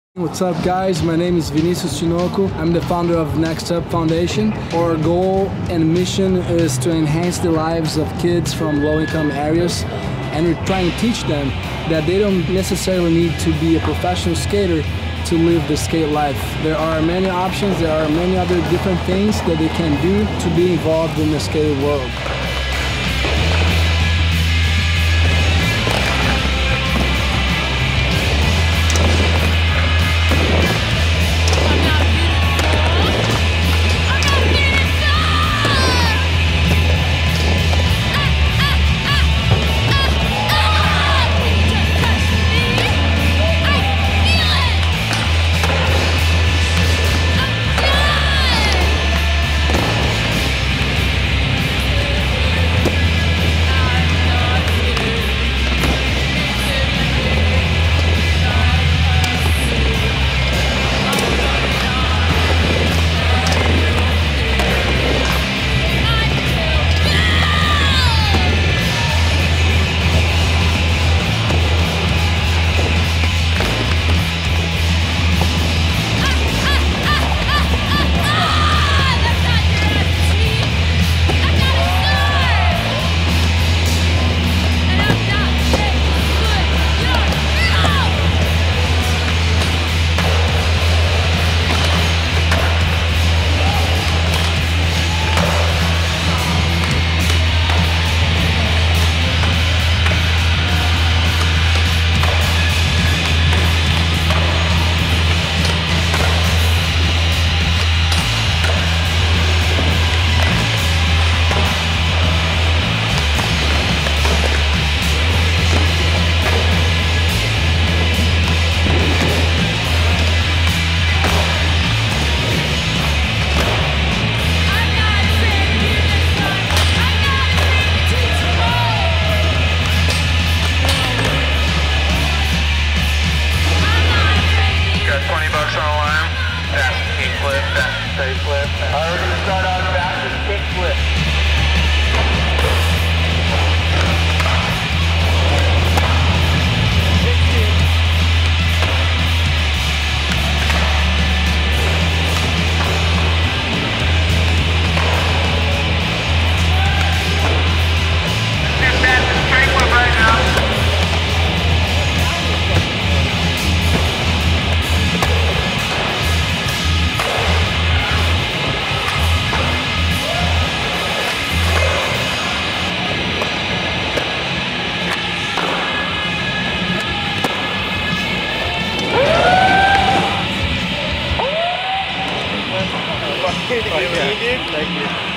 What's up guys, my name is Vinicius Chinoco. I'm the founder of Next Up Foundation. Our goal and mission is to enhance the lives of kids from low-income areas, and we're trying to teach them that they don't necessarily need to be a professional skater to live the skate life. There are many options, there are many other different things that they can do to be involved in the skate world. Already start on fastest kick flip. Thank you.